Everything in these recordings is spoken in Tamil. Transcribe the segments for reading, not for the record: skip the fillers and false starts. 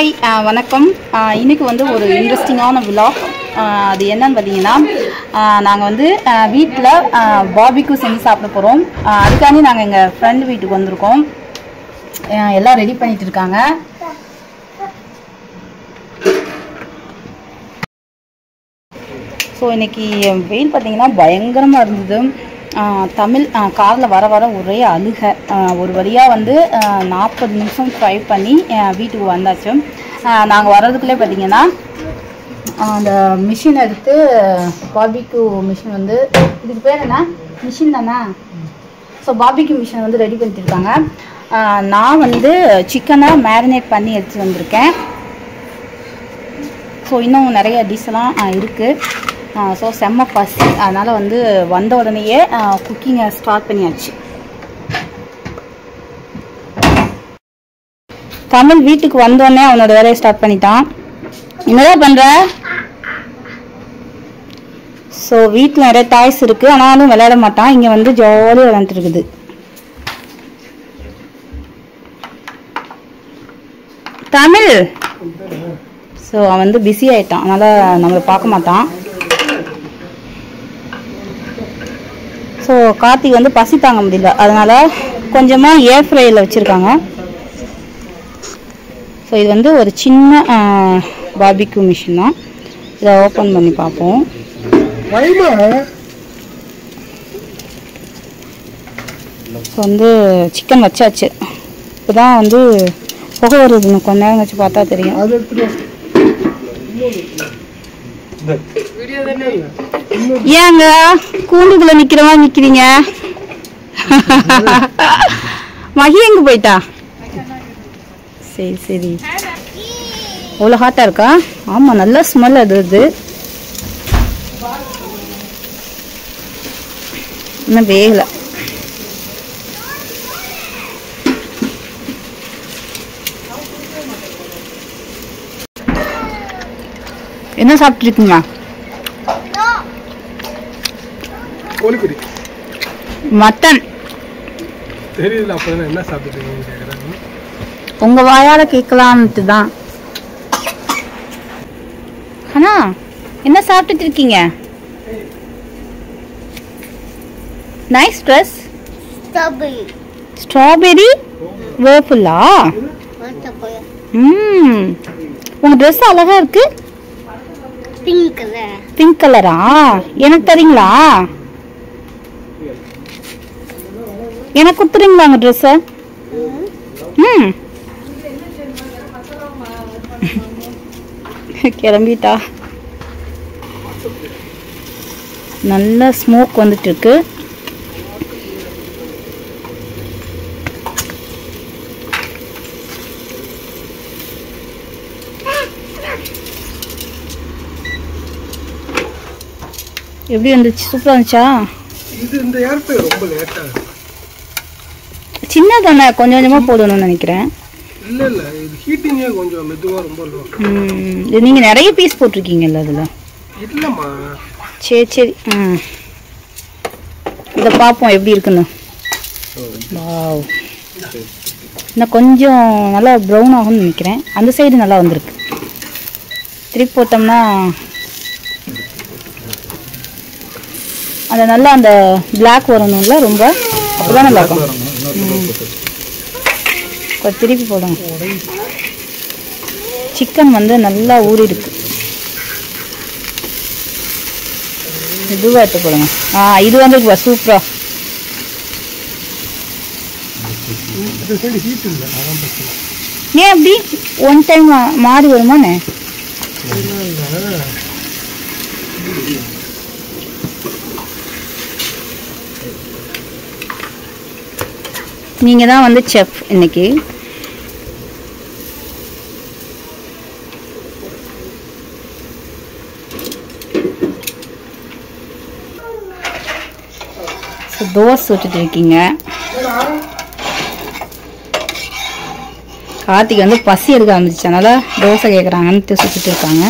ஹாய் வணக்கம். இன்னைக்கு வந்து ஒரு இன்ட்ரெஸ்டிங்கான vlog. அது என்னன்னு பார்த்தீங்கன்னா, நாங்கள் வந்து வீட்டில் BBQ செஞ்சு சாப்பிட போகிறோம். அதுக்காண்டி நாங்கள் எங்கள் ஃப்ரெண்டு வீட்டுக்கு வந்திருக்கோம். எல்லாம் ரெடி பண்ணிட்டு இருக்காங்க. ஸோ இன்னைக்கு வெயில் பார்த்தீங்கன்னா பயங்கரமாக இருந்தது. தமிழ் காரில் வர ஒரே அழுகை. ஒரு வழியாக வந்து 40 நிமிஷம் ட்ரை பண்ணி வீட்டுக்கு வந்தாச்சு. நாங்கள் வர்றதுக்குள்ளே பார்த்தீங்கன்னா அந்த மிஷின் எடுத்து BBQ மிஷின் வந்து, இதுக்கு பேர் என்ன மிஷின் தானே? ஸோ BBQ மிஷின் வந்து ரெடி பண்ணிட்டு இருக்காங்க. நான் வந்து சிக்கனை மேரினேட் பண்ணி எடுத்து வந்திருக்கேன். ஸோ இன்னும் நிறைய டிஷ்ஷெல்லாம் இருக்குது. ஸோ செம்ம பசி, அதனால் வந்து வந்த உடனேயே குக்கிங்கை ஸ்டார்ட் பண்ணியாச்சு. தமிழ் வீட்டுக்கு வந்தோடனே அவனோட வேலையை ஸ்டார்ட் பண்ணிட்டான். என்னதான் பண்ணுற? ஸோ வீட்டில் நிறைய டாய்ஸ் இருக்குது, ஆனாலும் விளையாட மாட்டான். இங்கே வந்து ஜாலியாக விளையாண்டுட்டு இருக்குது. தமிழ் ஸோ அவன் வந்து பிஸி ஆகிட்டான், அதனால் நம்மளை பார்க்க மாட்டான். ஸோ கார்த்திக் வந்து பசி தாங்க முடியல, அதனால் கொஞ்சமாக ஏர் ஃப்ரையில் வச்சுருக்காங்க. ஸோ இது வந்து ஒரு சின்ன BBQ மிஷின் தான். இதை ஓப்பன் பண்ணி பார்ப்போம். ஸோ வந்து சிக்கன் வச்சாச்சு. இப்போ தான் வந்து புகை வருது, கொஞ்ச நேரம் வச்சு பார்த்தா தெரியும். ஏங்க கூண்டுக்குள்ள நிக்கிற மாதிரி நிக்கிறீங்க? மகி எங்க போயிட்டா? சரி சரி, அவ்வளோ ஹாட்டா இருக்கா? ஆமா, நல்ல ஸ்மெல் அது. இன்னும் வேகல. என்ன சாப்பிட்டு இருக்கீங்க? மட்டன். தெரியல, அப்ப என்ன சாப்பிட்டுருக்கீங்க கேக்குறாங்க. உங்க வாயால கேட்கலாம்ட்டு தான். அண்ணா என்ன சாப்பிட்டுட்டு இருக்கீங்க? Nice dress. ஸ்ட்ராபெரி வேஃபிளா? உங்க ட்ரெஸ் அழகா இருக்கு. பிங்க் கலரா? எனக்கு தரீங்களா? எனக்கு கொடுத்துறீங்களா உங்க ட்ரெஸ்? கிளம்பிட்டா. நல்ல ஸ்மோக் வந்துட்டு இருக்கு. எப்படி இருந்துச்சு? சூப்பரா இருந்துச்சா? இது இந்த ஏர் ஃப்ரை ரொம்ப லேட்டா இருக்கு. சின்னதானே, கொஞ்சம் கொஞ்சமா போடணும்னு நினைக்கிறேன். இல்ல இல்ல, இது ஹீட்டிங்கே கொஞ்சம் மெதுவா ரொம்ப லோ. நீங்க நிறைய பீஸ் போட்டிருக்கீங்கல்ல அதுல? இல்லம்மா. சரி சரி. இத பாப்போம் எப்படி இருக்குன்னு. வாவ், இன்னும் கொஞ்சம் நல்லா ப்ரௌன் ஆகும்னு நினைக்கிறேன். அந்த சைடு நல்லா வந்திருக்கு. திருப்பி போட்டோம்னா அந்த நல்லா அந்த பிளாக் வரணும்ல ரொம்ப, அப்பதான் நல்லா இருக்கும். திருப்பி போடுங்க. சிக்கன் வந்து நல்லா ஊறி இருக்கு. இதுவாக எடுத்து போடுங்க. இது வந்து சூப்பரா. ஏன் அப்படி ஒன் டைம் மாறி வருமானே? நீங்க தான் வந்து செஃப் இன்னைக்கு. தோசை சுட்டுட்டு இருக்கீங்க. கார்த்திக் வந்து பசி எடுக்க ஆரம்பிச்சு, அதனால தோசை கேட்குறாங்கன்னு சுட்டுட்டு இருக்காங்க.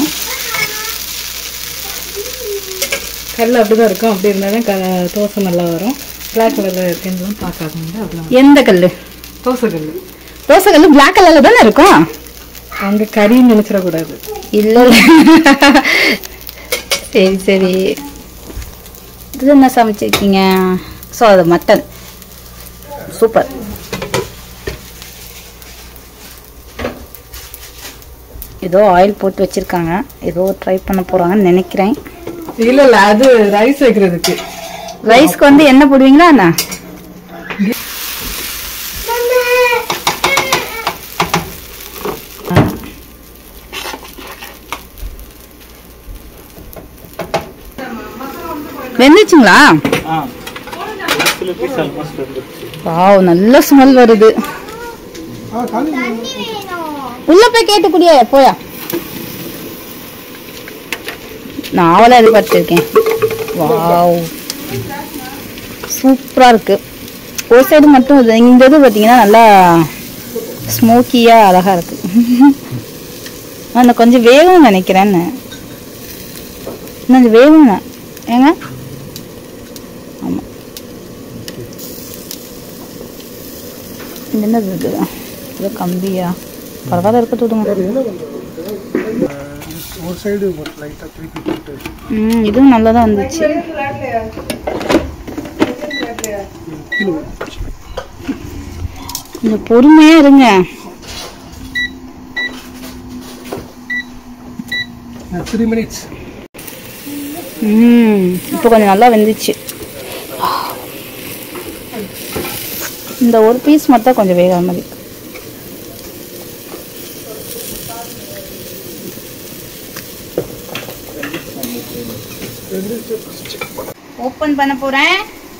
கல் அப்படிதான் இருக்கும். அப்படி இருந்தாலும் தோசை நல்லா வரும். பிளாக் கலர்ல இருக்குன்னு பார்க்காதீங்க. எந்த கல்? தோசை கல். தோசை கல் பிளாக் கலர்ல தானே இருக்கும். அங்கே கறின்னு நினச்சிடக்கூடாது. இல்லை சரி சரி. இது என்ன சமைச்சிருக்கீங்க? ஸோ அது மட்டன். சூப்பர். ஏதோ ஆயில் போட்டு வச்சிருக்காங்க. ஏதோ ட்ரை பண்ண போறாங்கன்னு நினைக்கிறேன். இல்லை இல்லை, அது ரைஸ் வைக்கிறதுக்கு. ரைஸ்க்கு வந்து என்ன போடுவீங்களா என்ன? வெந்துச்சுங்களா? வாவ், நல்ல ஸ்மெல் வருது. உள்ள போய் கேட்டுக்கூடியா போயா? நான் அவளை எதிர்பார்த்துருக்கேன். வாவ், சூப்பரா இருக்கு. ஒரு சைடு மட்டும் இந்த இது பார்த்தீங்கன்னா நல்லா ஸ்மோக்கியா அழகா இருக்கு. நான் கொஞ்சம் வேகும் நினைக்கிறேன்னு. இன்னும் வேகும் ஏங்க. ஆமா, என்னது இது கம்பியா? பரவாயில்ல இருக்க விடுங்க. இதுவும் நல்லா தான் வந்துச்சு. கொஞ்சம் பொறுமையா இருங்க. இப்போ கொஞ்சம் நல்லா வெந்துச்சு. இந்த ஒரு பீஸ் மட்டும் கொஞ்சம் வேகாம மாதிரி. ஓப்பன் பண்ண போறேன்.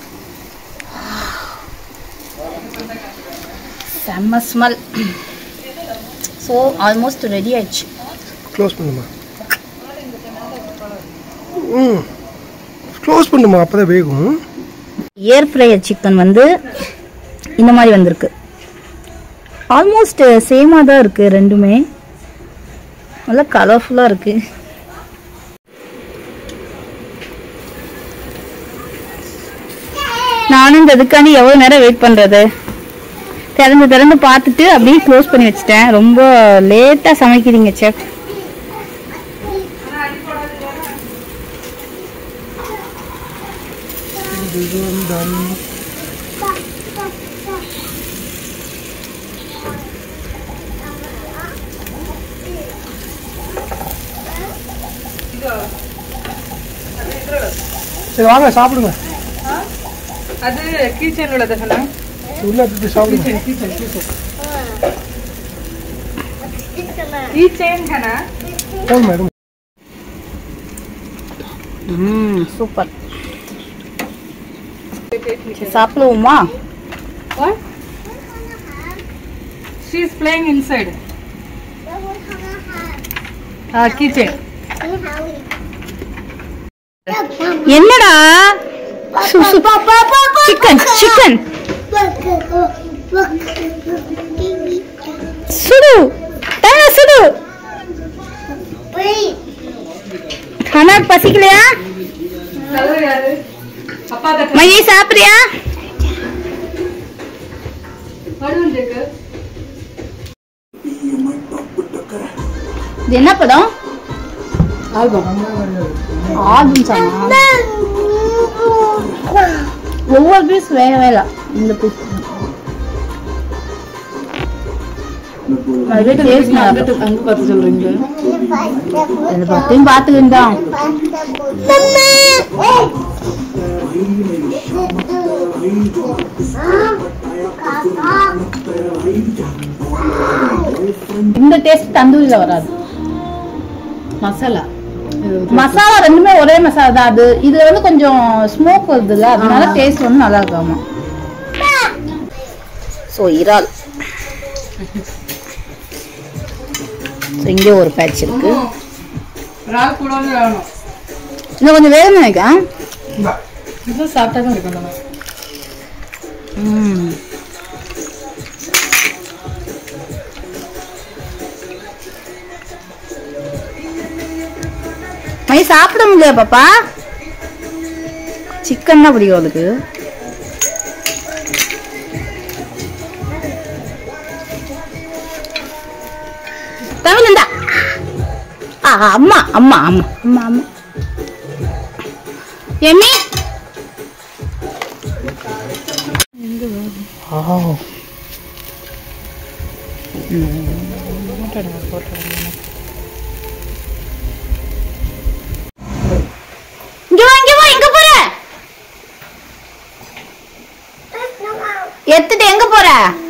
செம்ம ஸ்மெல். ஸோ ஆல்மோஸ்ட் ரெடி ஆயிடுச்சு. க்ளோஸ் பண்ணுமா? க்ளோஸ் பண்ணுமா, அப்போதான் வேகும். ஏர் ஃப்ரையர் சிக்கன் வந்து இந்த மாதிரி வந்திருக்கு. ஆல்மோஸ்ட் சேமாக தான் இருக்கு. ரெண்டுமே நல்லா கலர்ஃபுல்லாக இருக்கு. நானும் இந்த இதுக்காண்டி எவ்வளோ நேரம் வெயிட் பண்ணுறது. திறந்து பார்த்துட்டு அப்படியே க்ளோஸ் பண்ணி வச்சுட்டேன். ரொம்ப லேட்டாக சமைக்கிறீங்க செஃப். சரி வாங்க சாப்பிடுங்க. அது கிச்சன் உள்ளத சொன்னாங்க. உள்ள போய் சாப்பிடுங்க. கிச்சன் கனா போன் மேடம். சூப்பர். சாப்பிடுவோமா? What? She is playing inside. Kitchen. என்னடா? சிக்கன் சிக்கன் சுடு சுடு. खाना பசிக்கலையா? மையே சாப்பிடுறியா? இது என்ன படம்? Album song. ஒவ்வொரு பீஸ் வேக வேலை. இந்த பீஸ் அங்க பார்த்து சொல்றீங்க. பத்தையும் பார்த்துக்கிட்டான். இந்த டேஸ்ட் தந்தூரியில வராது. மசாலா மசாலா ரெண்டுமே ஒரே மசாலா தான். அது இதுல வந்து கொஞ்சம் ஸ்மோக் வருதுல்ல, அதனால டேஸ்ட் வந்து நல்லா இருக்காமா. ஸோ இறால் இங்கே ஒரு பேட்ச் இருக்கு. இன்னும் கொஞ்சம் வேணும் நினைக்கிறேன். சாப்பிட்டா தான் இருக்கணும். மை சாப்பிட முடியாது பாப்பா. சிக்கன் தான் பிடிக்கும் அதுக்கு. தமிழ் இந்தா. அம்மா அம்மா அம்மா அம்மா அம்மா எம்மி. எங்க போற? எடுத்துட்டு எங்க போற?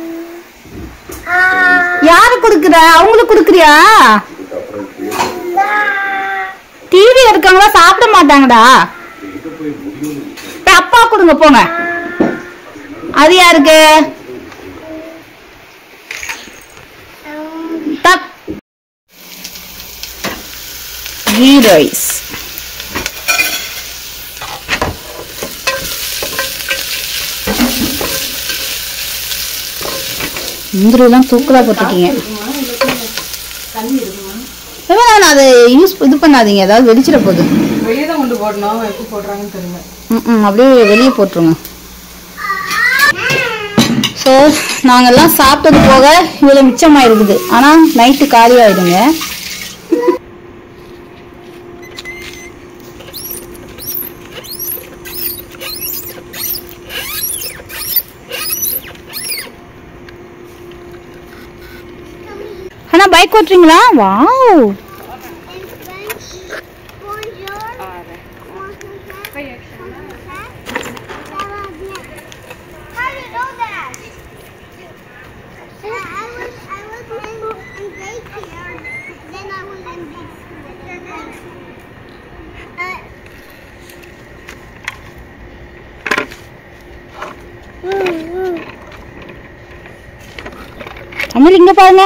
யாரு குடுக்குற? அவங்களுக்கு குடுக்குறியா? டிவி இருக்காங்களா? சாப்பிட மாட்டாங்கடா. அப்பா கொடுங்க போங்க. அது யாருக்கு? கீ ரைஸ். முந்திரிலாம் தூக்கலா போட்டுருக்கீங்க. அதை இது பண்ணாதீங்க, ஏதாவது வெடிச்சிட போகுது. வெளியே தான் கொண்டு போடணும், எப்படி போடுறாங்கன்னு தெரியல. அப்படியே வெளியே போட்டுருங்க. ஸோ நாங்கெல்லாம் சாப்பிட்டது போக இவ்வளோ மிச்சமாக இருக்குது. ஆனால் நைட்டு காலி ஆயிடுங்க. அண்ணா பைக் ஓட்டுறீங்களா? வாவ். தமிழ் இங்க பாருங்க.